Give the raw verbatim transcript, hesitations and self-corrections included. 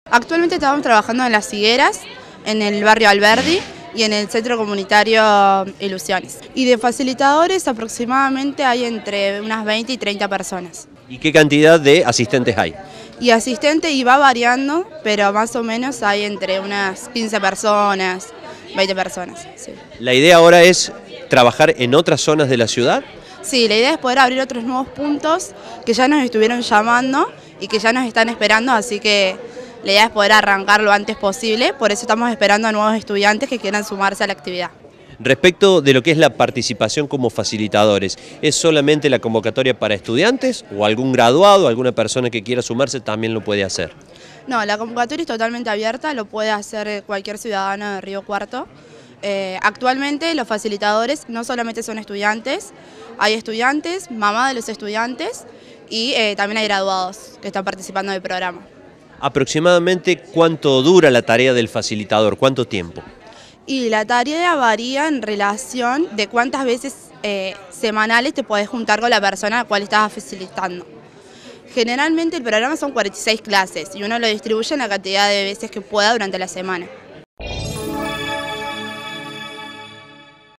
Actualmente estamos trabajando en Las Higueras, en el barrio Alberdi y en el centro comunitario Ilusiones. Y de facilitadores aproximadamente hay entre unas veinte y treinta personas. ¿Y qué cantidad de asistentes hay? Y asistente y va variando, pero más o menos hay entre unas quince personas, veinte personas. Sí. ¿La idea ahora es trabajar en otras zonas de la ciudad? Sí, la idea es poder abrir otros nuevos puntos que ya nos estuvieron llamando y que ya nos están esperando, así que la idea es poder arrancar lo antes posible, por eso estamos esperando a nuevos estudiantes que quieran sumarse a la actividad. Respecto de lo que es la participación como facilitadores, ¿es solamente la convocatoria para estudiantes o algún graduado, alguna persona que quiera sumarse también lo puede hacer? No, la convocatoria es totalmente abierta, lo puede hacer cualquier ciudadano de Río Cuarto. Eh, actualmente los facilitadores no solamente son estudiantes, hay estudiantes, mamá de los estudiantes y eh, también hay graduados que están participando del programa. ¿Aproximadamente cuánto dura la tarea del facilitador? ¿Cuánto tiempo? Y la tarea varía en relación de cuántas veces eh, semanales te podés juntar con la persona a la cual estás facilitando. Generalmente el programa son cuarenta y seis clases y uno lo distribuye en la cantidad de veces que pueda durante la semana.